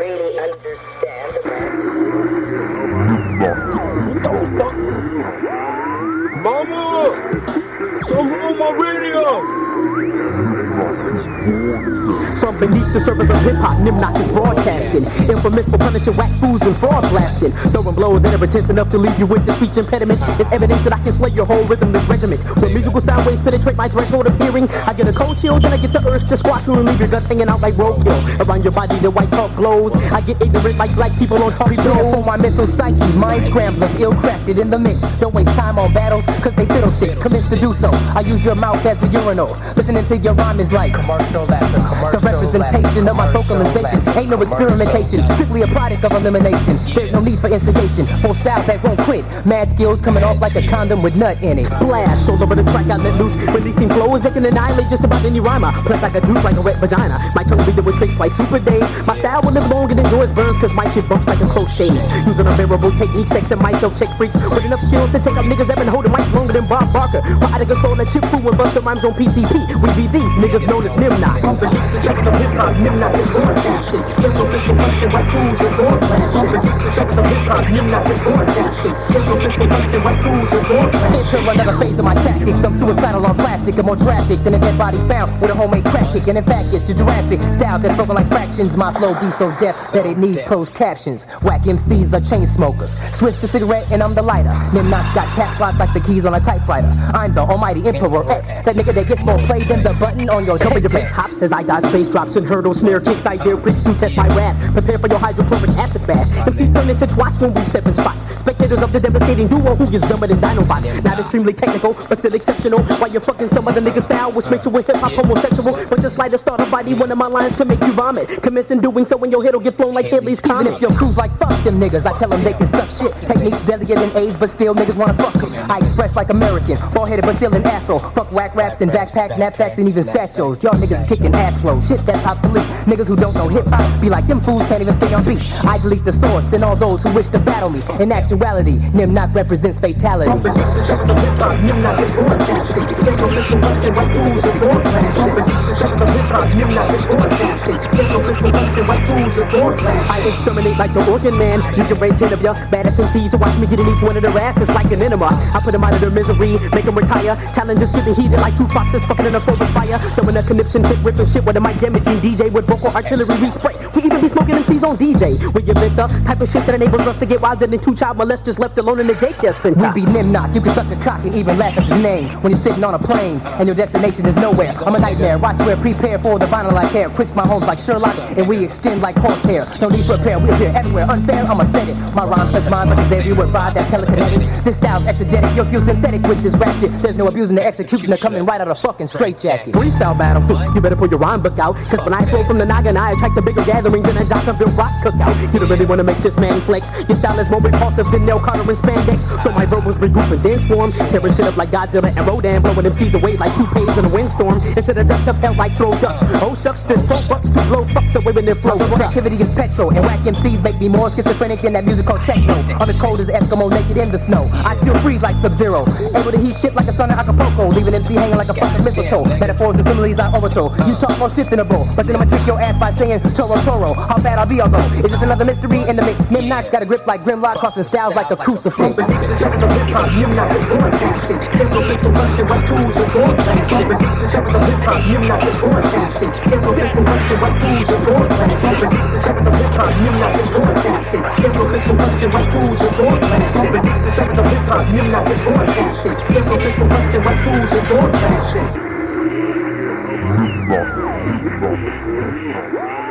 really understand about Mama! Someone on my radio! From beneath the surface of hip-hop, Nimnock is broadcasting. Infamous for punishing whack fools and fraud blasting. Throwing blows and pretense enough to leave you with the speech impediment. It's evidence that I can slay your whole rhythmless regiment. When musical sound waves penetrate my threshold of hearing, I get a cold chill, then I get the urge to squash you and leave your guts hanging out like roadkill. Around your body, the white chalk glows. I get ignorant like black people on talk shows. For my mental psyche, mind scramblers, ill-crafted in the mix. Don't waste time on battles, cause they fiddlesticks. Commence to do so. I use your mouth as a urinal. Listening to your rhyme is like commercial after commercial. The representation of my vocalization ain't no experimentation, strictly a product of elimination. There's no need for instigation, for styles that won't quit. Mad skills coming off like a condom with nut in it. Splash all over the track, I let loose. Releasing flows that can annihilate just about any rhymer. Plus I got juice like a wet vagina. My tongue be with tricks like Super Dave. My style will live long and enjoy its burns, cause my shit bumps like a close shave. Using unbearable techniques, sexing myself, check freaks with enough skills to take up niggas that been holding mics longer than Bob Barker. While I control that chip food and bust the rhymes on PCP. We be the niggas known as Nimnock. From beneath the surface of hip-hop, Nimnock is broadcasting. Infamous punching white fools and fraud blasting. From beneath the surface of hip-hop, Nimnock is broadcasting. Infamous punching white fools and fraud blasting. Until another phase of my tactics, I'm suicidal on plastic and more drastic than a dead body found with a homemade crack kick. And in fact, it's your Jurassic style that's broken like fractions. My flow be so deaf that it needs closed captions. Whack MCs are chain smokers. Switch the cigarette and I'm the lighter. Nimnock's got caps locked like the keys on a typewriter. I'm the almighty Emperor X, that nigga that gets more play than the button on your Cover your head. face hops as I die, space drops and hurdles, snare kicks. I dare freaks to test my wrath. Prepare for your hydrochloric acid bath. MCs turn into twats when we step in spots. Spectators of the devastating duo who gets dumber than Dinobots. Not extremely technical, but still exceptional. While you're fucking some other nigga style, which makes you a hip-hop homosexual. But the slightest thought of body, one of my lines can make you vomit. Commence in doing so when your head'll get flown like Haley's Comet. Even if your crew's like fuck them niggas, I tell them they can suck shit. Techniques delicate in age, but still niggas wanna fuck them. I express like American, bald-headed but still in afro. Fuck whack raps and backpacks, knapsacks, and even satchels. Y'all niggas is kicking ass flow, shit that's obsolete. Niggas who don't know hip-hop be like them fools can't even stay on beat. I delete the source and all those who wish to battle me. In actuality, Nimnock represents fatality. From beneath the surface of hip-hop, Nimnock is broadcasting. Infamous for punching white fools and fraud blasting. From beneath the surface of hip-hop, Nimnock is broadcasting. Infamous for punching white fools and fraud blasting. I exterminate like the organ man. You can rate 10 of ya baddest MCs, so watch me get in each one of their asses like an enema. I put them out of their misery, make them retire. Challenges getting heated like two foxes fucking in a forest fire. Throwing a conniption, quick ripping shit with a mic damaging DJ with vocal artillery we spray. We even be smoking MCs on DJ. We invent the type of shit that enables us to get wilder than two child molesters left alone in the daycare center. We be Nimnock, you can suck a cock and even laugh at his name. When you're sitting on a plane and your destination is nowhere. I'm a nightmare, I swear, prepare for the vinyl like hair. Quicks my homes like Sherlock and we extend like horsehair. No need to repair, we're here everywhere. Unfair, I'ma set it. My rhymes touch minds like a everywhere vibe that's telekinetic. This style's exegetic, you'll feel synthetic with this rap shit. There's no abusing the executioner coming right out of fucking straitjacket. Freestyle battle, you better pull your rhyme book out. Cause when I flow from the noggin, I attract a bigger gathering than a Johnsonville Ross cookout. You don't really wanna make this man flex. Your style is more repulsive than Nell Carter and spandex. So my verbals regroup and dance form. Tearing shit up like Godzilla and Rodan, blowing MCs away like toupees in a windstorm. Instead of ducks up hell like throw ducks. Oh shucks, this pro bucks to blow fucks away when their flow sucks. Activity is petrol, and whack MCs make me more schizophrenic than that music called techno. I'm as cold as Eskimo naked in the snow. I still freeze like Sub-Zero, able to heat shit like a sun in Acapulco, leaving MC hanging like a fucking mistletoe. Metaphors and similes I overthrow. You talk more shit than a bro, but then I'ma trick your ass by saying Toro Toro. How bad I'll be, although it's just another mystery in the mix. Nimnock's got a grip like Grimlock, crossing styles like a crucifix. From beneath the surface of hip-hop, Nimnock is broadcasting. Infamous for punching white fools and fraud blasting. From beneath the surface of hip-hop, Nimnock is broadcasting. Infamous for punching white fools and fraud blasting. From beneath the surface of hip-hop, Nimnock is broadcasting. Infamous for punching white fools and fraud blasting. From beneath the surface of hip-hop, Nimnock is broadcasting. Infamous for punching white fools and fraud blasting.